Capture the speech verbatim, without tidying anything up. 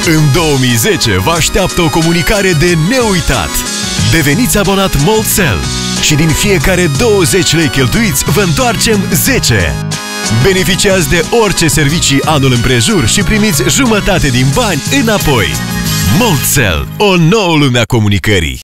În două mii zece vă așteaptă o comunicare de neuitat. Deveniți abonat Moldcell și din fiecare douăzeci lei cheltuiți vă întoarcem zece. Beneficiați de orice servicii anul împrejur și primiți jumătate din bani înapoi. Moldcell, o nouă lume a comunicării.